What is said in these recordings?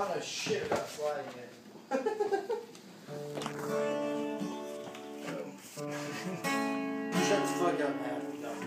don't know shit about sliding it. Shut the fuck up, man.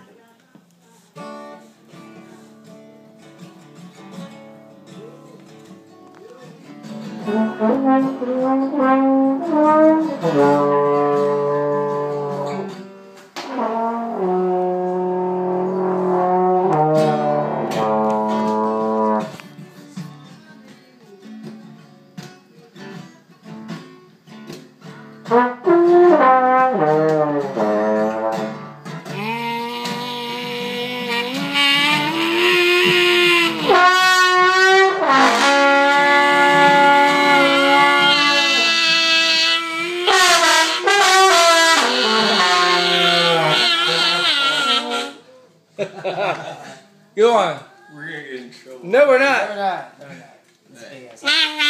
Go on. We're gonna get in trouble. No, we're not. No, we're not. No, we're not. It's big ass.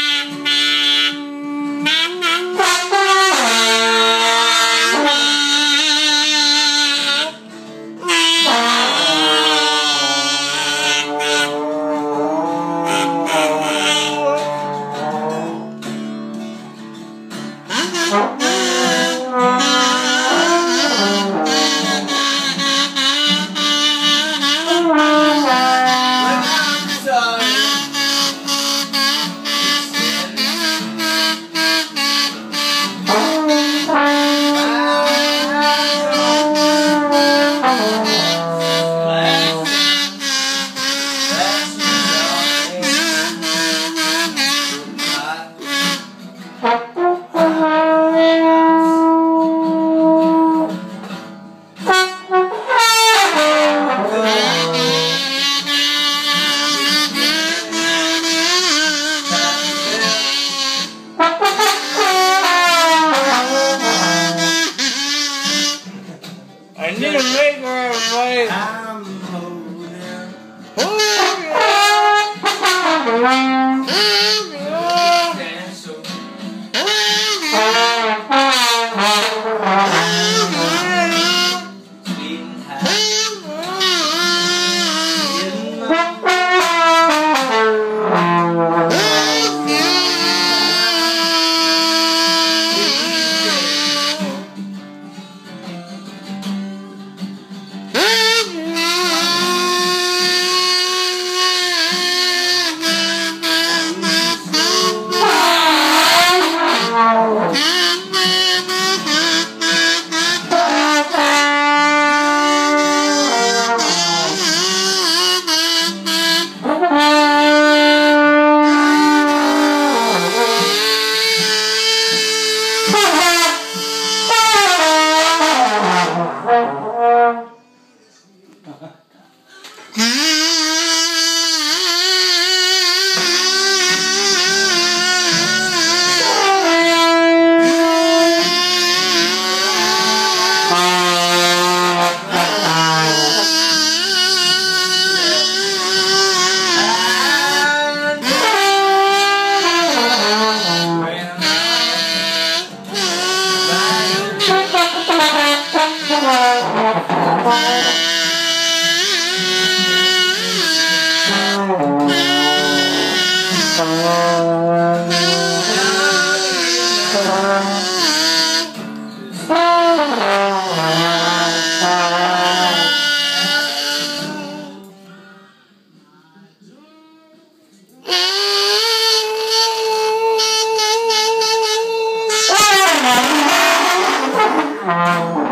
I need a leg where everybody. I'm holding. Dance so speeding Oh,